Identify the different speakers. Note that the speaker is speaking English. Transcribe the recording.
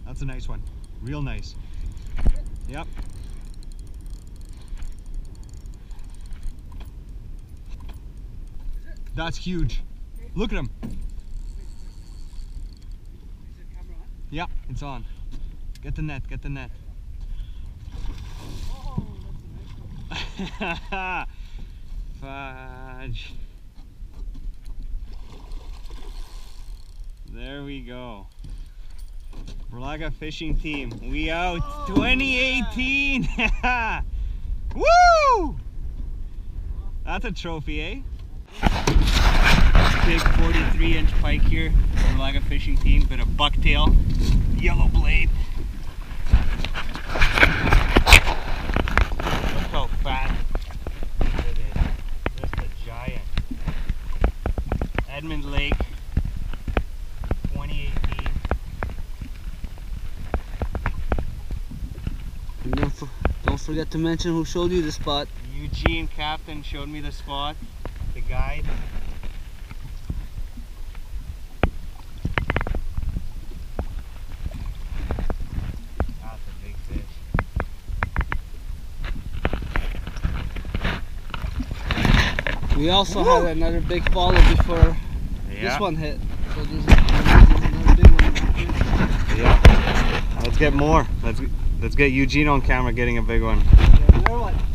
Speaker 1: That's a nice one. Real nice. Yep. That's huge. Look at him. Yeah, it's on. Get the net, get the net.
Speaker 2: Oh, that's a nice one.
Speaker 1: Fudge. There we go. Verlaga fishing team. We out 2018. Yeah. Woo! That's a trophy, eh? Big 43-inch pike here. Verlaga fishing team. Bit of bucktail. Yellow blade. Look how fat it is. Just a giant. Edmund Lake. 2018.
Speaker 2: And don't forget to mention who showed you the spot.
Speaker 1: Eugene Captain showed me the spot, the guide. That's a big fish.
Speaker 2: We also had another big follow before this one hit. So there's another big one.
Speaker 1: Yeah. Let's get more. Let's get Eugene on camera getting a big one.
Speaker 2: Yeah, another one.